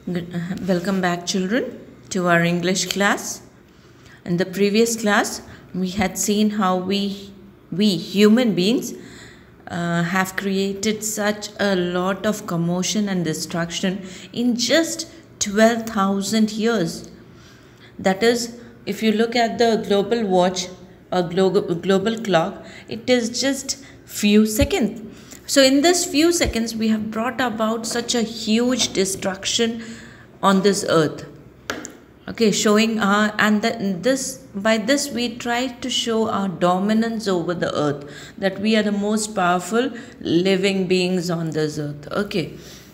Welcome back, children, to our English class. In the previous class, we had seen how we human beings have created such a lot of commotion and destruction in just 12,000 years. That is, if you look at the global watch or global clock, it is just few seconds. So in this few seconds, we have brought about such a huge destruction on this earth. Okay, showing our by this we try to show our dominance over the earth, that we are the most powerful living beings on this earth. Okay,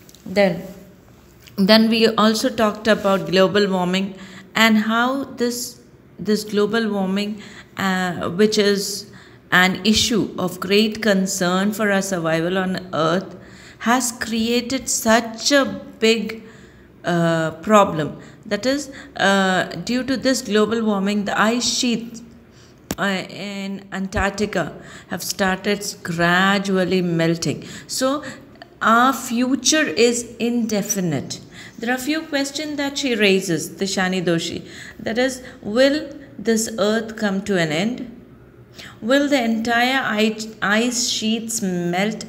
then we also talked about global warming and how this global warming, which is an issue of great concern for our survival on earth, has created such a big problem. That is, due to this global warming, the ice sheets in Antarctica have started gradually melting. So our future is indefinite. There are a few questions that she raises, Tishani Doshi. That is, will this earth come to an end? Will the entire ice sheets melt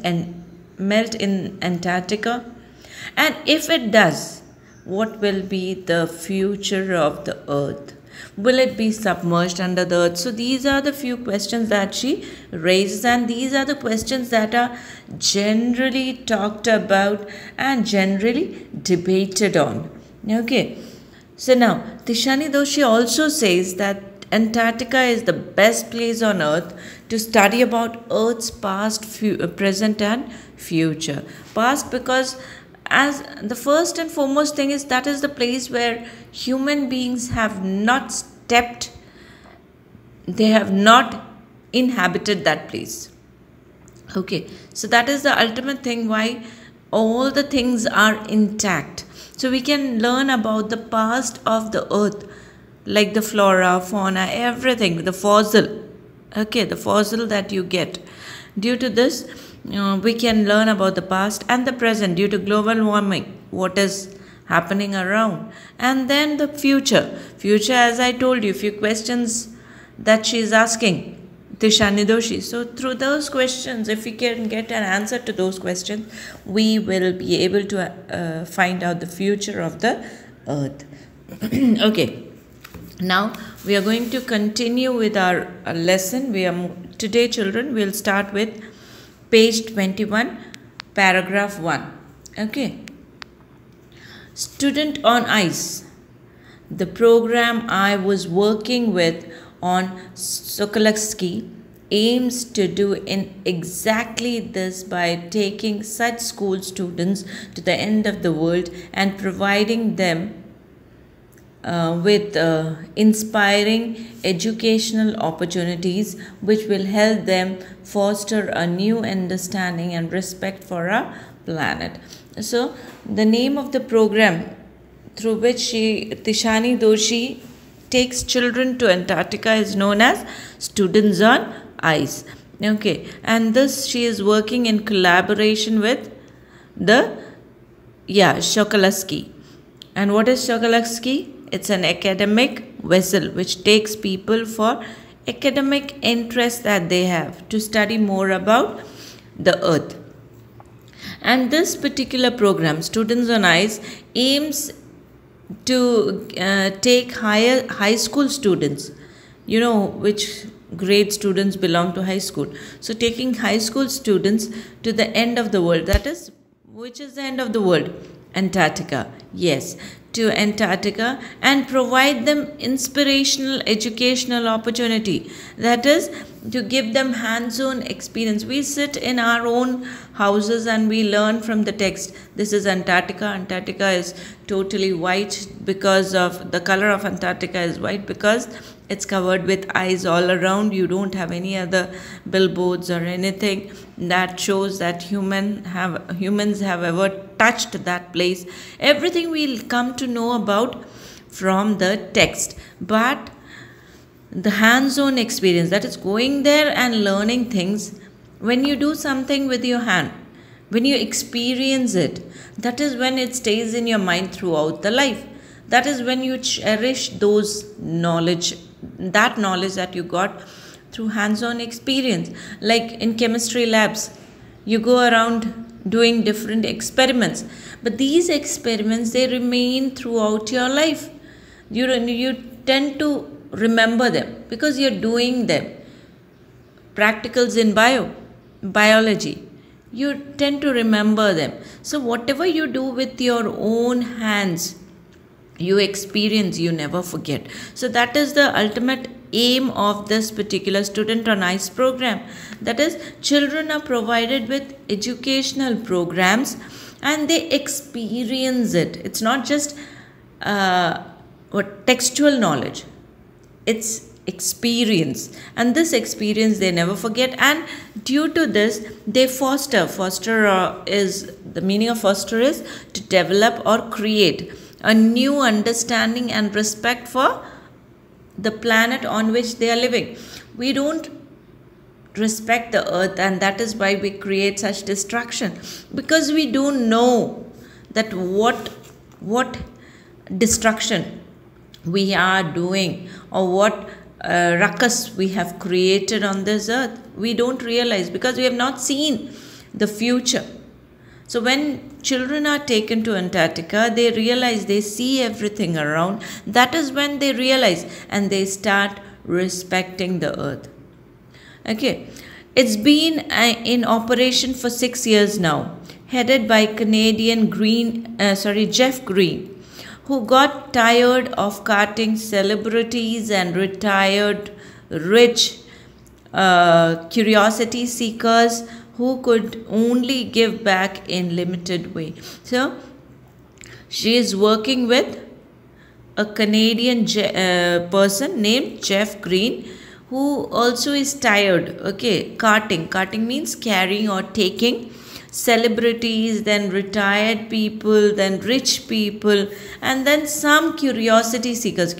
in Antarctica? And if it does, what will be the future of the earth? Will it be submerged under the earth? So these are the few questions that she raises, and these are the questions that are generally talked about and generally debated on. Okay. So now, Tishani Doshi also says that Antarctica is the best place on earth to study about Earth's past, present and future. Past, because as the first and foremost thing is that is the place where human beings have not stepped, they have not inhabited that place. Okay, so that is the ultimate thing why all the things are intact. So we can learn about the past of the earth, like the flora, fauna, everything, the fossil. Okay, the fossil that you get. Due to this, we can learn about the past and the present due to global warming, what is happening around. And then the future. Future, as I told you, few questions that she is asking, Tishani Doshi. So through those questions, if we can get an answer to those questions, we will be able to find out the future of the earth. Okay. Now we are going to continue with our lesson. Today, children, we'll start with page 21, paragraph 1. Okay. Student on ice. The program I was working with on Sokolowski aims to do in exactly this by taking such school students to the end of the world and providing them with inspiring educational opportunities which will help them foster a new understanding and respect for our planet. So the name of the program through which Tishani Doshi takes children to Antarctica is known as Students on Ice. Okay, and this she is working in collaboration with Sokolowski. And what is Sokolowski? It's an academic vessel which takes people for academic interest that they have to study more about the earth. And this particular program, Students on Ice, aims to take high school students, which grade students belong to high school. So taking high school students to the end of the world, that is, which is the end of the world? Antarctica. Yes, to Antarctica, and provide them inspirational educational opportunity. That is, to give them hands-on experience. We sit in our own houses and we learn from the text. This is Antarctica. Antarctica is totally white because of the color of Antarctica is white because it's covered with ice all around. You don't have any other billboards or anything that shows that humans have ever touched that place. Everything we'll come to know about from the text. But the hands-on experience, that is going there and learning things. When you do something with your hand, when you experience it, that is when it stays in your mind throughout the life. That is when you cherish that knowledge that you got through hands-on experience. Like in chemistry labs, you go around doing different experiments, but these experiments, they remain throughout your life. You tend to remember them because you're doing them. Practicals in biology, you tend to remember them. So whatever you do with your own hands, you experience, you never forget. So that is the ultimate aim of this particular Student on Ice program. That is, children are provided with educational programs and they experience it. It's not just textual knowledge, it's experience, and this experience they never forget. And due to this, they foster is the meaning of foster is to develop or create a new understanding and respect for the planet on which they are living. We don't respect the earth, and that is why we create such destruction, because we don't know that what destruction we are doing, or what ruckus we have created on this earth. We don't realize because we have not seen the future. So when children are taken to Antarctica, they realize, they see everything around. That is when they realize and they start respecting the earth. Okay, it's been in operation for 6 years now, headed by Canadian Jeff Green, who got tired of carting celebrities and retired rich curiosity seekers who could only give back in limited way. So she is working with a Canadian person named Jeff Green, who also is tired. Okay, carting means carrying or taking celebrities, then retired people, then rich people, and then some curiosity seekers,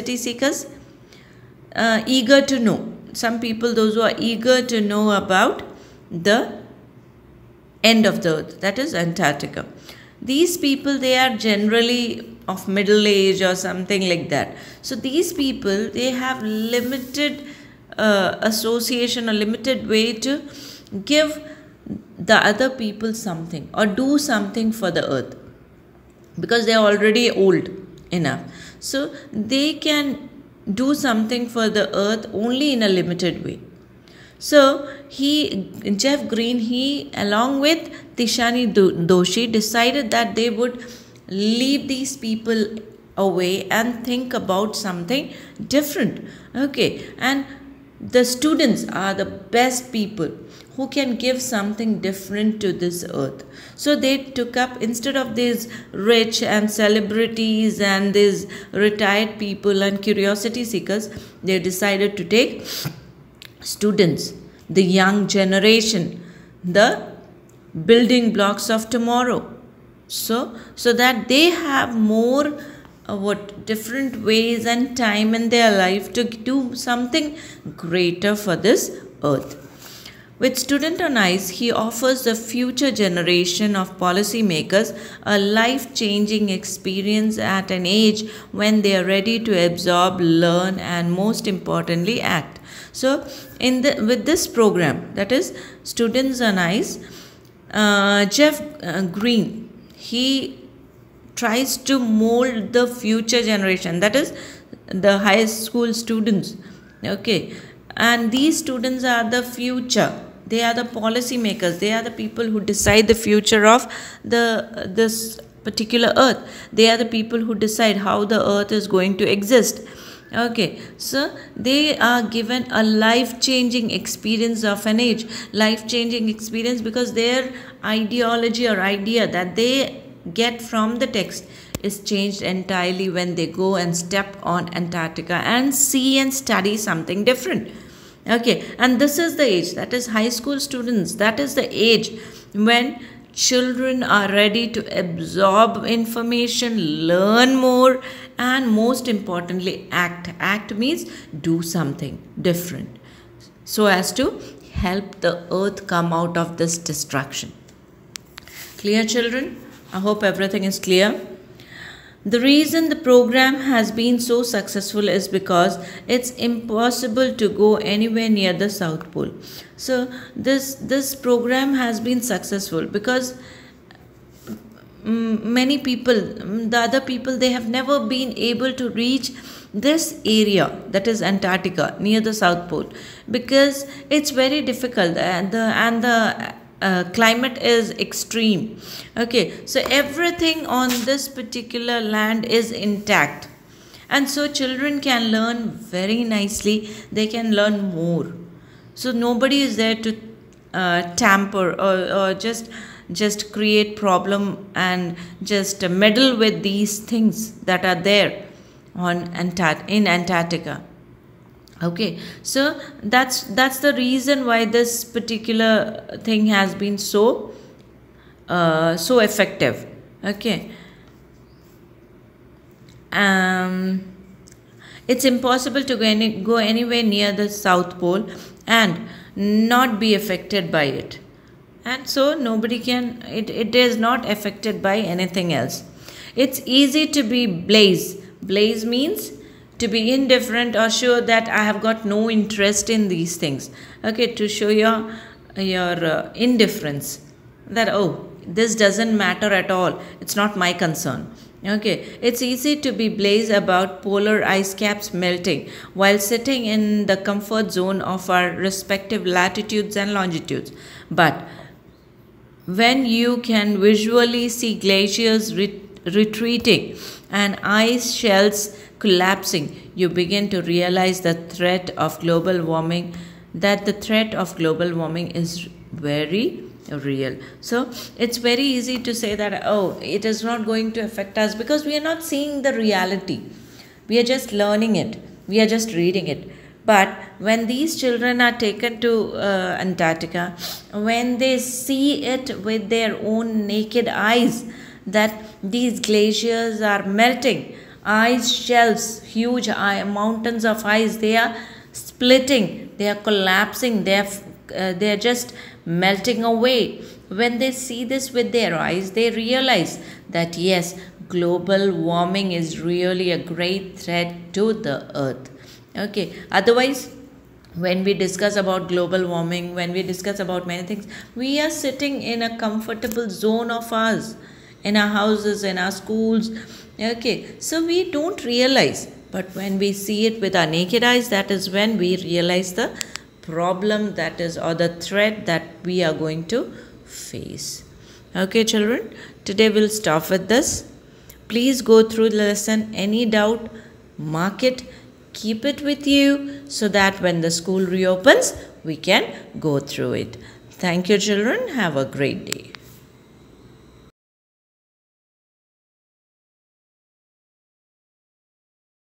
eager to know. Some people, those who are eager to know about the end of the earth, that is Antarctica. These people, they are generally of middle age or something like that. So these people, they have limited association or limited way to give the other people something or do something for the earth, because they are already old enough. So they can do something for the earth only in a limited way. So Jeff Green, along with Tishani Doshi, decided that they would leave these people away and think about something different. Okay, and the students are the best people who can give something different to this earth. So they took up, instead of these rich and celebrities and these retired people and curiosity seekers, they decided to take students, the young generation, the building blocks of tomorrow. So that they have more different ways and time in their life to do something greater for this earth. With Student on Ice, he offers the future generation of policymakers a life-changing experience at an age when they are ready to absorb, learn, and most importantly, act. So, with this program, that is Students on Ice, Jeff Green, he tries to mold the future generation, that is the high school students. Okay, and these students are the future. They are the policy makers. They are the people who decide the future of this particular earth. They are the people who decide how the earth is going to exist. Okay, so they are given a life-changing experience of an age. Life-changing experience because their ideology or idea that they get from the text is changed entirely when they go and step on Antarctica and see and study something different. Okay, and this is the age, that is high school students, that is the age when children are ready to absorb information, learn more, and most importantly, act. Act means do something different so as to help the earth come out of this destruction. Clear, children? I hope everything is clear. The reason the program has been so successful is because it's impossible to go anywhere near the South Pole. So this program has been successful because many people, the other people, they have never been able to reach this area, that is Antarctica, near the South Pole, because it's very difficult, and the climate is extreme. Okay, so everything on this particular land is intact, and so children can learn very nicely, they can learn more. So nobody is there to tamper or just create problem and just meddle with these things that are there in Antarctica. Okay, so that's the reason why this particular thing has been so effective. Okay, it's impossible to go anywhere near the South Pole and not be affected by it, and so nobody can. It is not affected by anything else. It's easy to be blaze. Blaze means to be indifferent or show that I have got no interest in these things. Okay, to show your indifference, that oh, this doesn't matter at all, it's not my concern. Okay, it's easy to be blaze about polar ice caps melting while sitting in the comfort zone of our respective latitudes and longitudes. But when you can visually see glaciers retreating and ice shelves collapsing, you begin to realize the threat of global warming, that the threat of global warming is very real. So it's very easy to say that, oh, it is not going to affect us, because we are not seeing the reality. We are just learning it. We are just reading it. But when these children are taken to Antarctica, when they see it with their own naked eyes, that these glaciers are melting, ice shelves, huge mountains of ice, they are splitting, they are collapsing, they are just melting away. When they see this with their eyes, they realize that yes, global warming is really a great threat to the earth. Okay, otherwise when we discuss about global warming, when we discuss about many things, we are sitting in a comfortable zone of ours, in our houses, in our schools. Okay, so we don't realize, but when we see it with our naked eyes, that is when we realize the problem that is, or the threat that we are going to face. Okay, children, today we'll stop with this. Please go through the lesson. Any doubt, mark it, keep it with you, so that when the school reopens, we can go through it. Thank you, children. Have a great day.